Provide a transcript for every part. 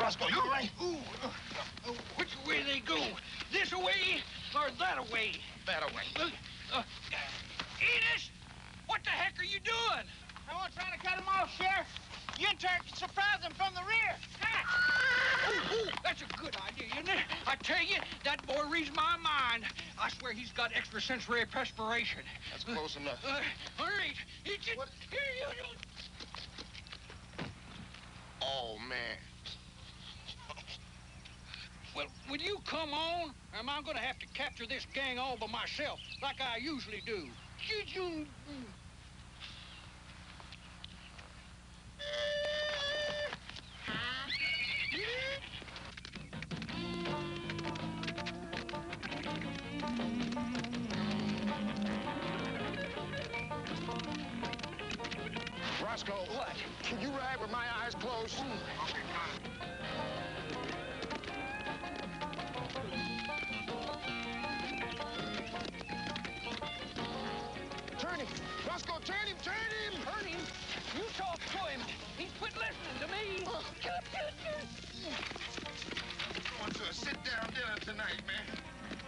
Roscoe, you all right? Ooh, which way they go? This away or that away? That away. Enos, what the heck are you doing? I wasn't trying to cut him off, Sheriff. You in turn can surprise him from the rear. Oh, that's a good idea, isn't it? I tell you, that boy reads my mind. I swear he's got extrasensory perspiration. That's close enough. All right. What? Here you go. Oh, man. Well, will you come on, or am I going to have to capture this gang all by myself, like I usually do? Roscoe. What? Can you ride with my eyes closed? Okay, fine. Turn him! Roscoe, turn him! Turn him! Turn him? You talk to him. He's quit listening to me. We're going to a sit-down dinner tonight, man.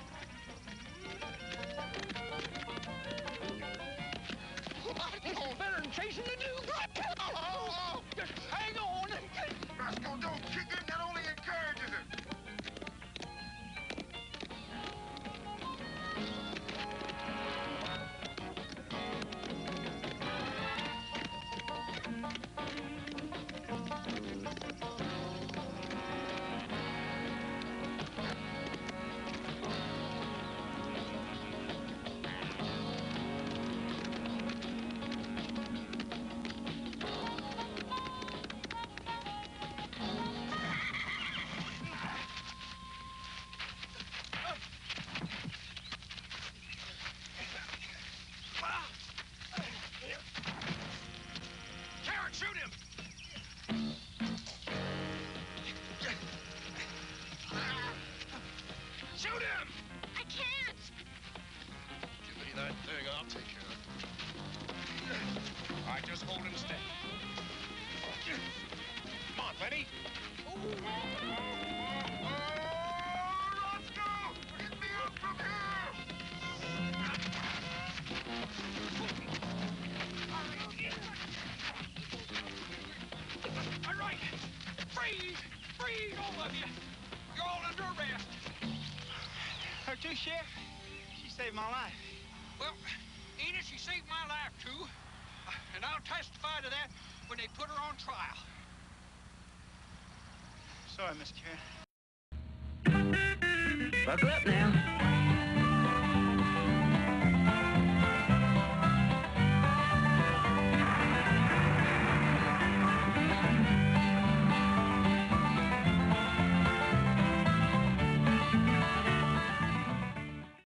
It's better than chasing the Duke. Oh. Just hang on. Roscoe, don't kick him. That only encourages him. Shoot him! Shoot him! I can't! Give me that thing. I'll take care of it. All right, just hold him steady. Come on, Benny. Roscoe! Get me up from All right, freeze! Freeze, all of you! You're all under arrest. Her too, Sheriff. She saved my life. Well, Enos, she saved my life, too. And I'll testify to that when they put her on trial. Sorry, Miss Karen. Buckle up now.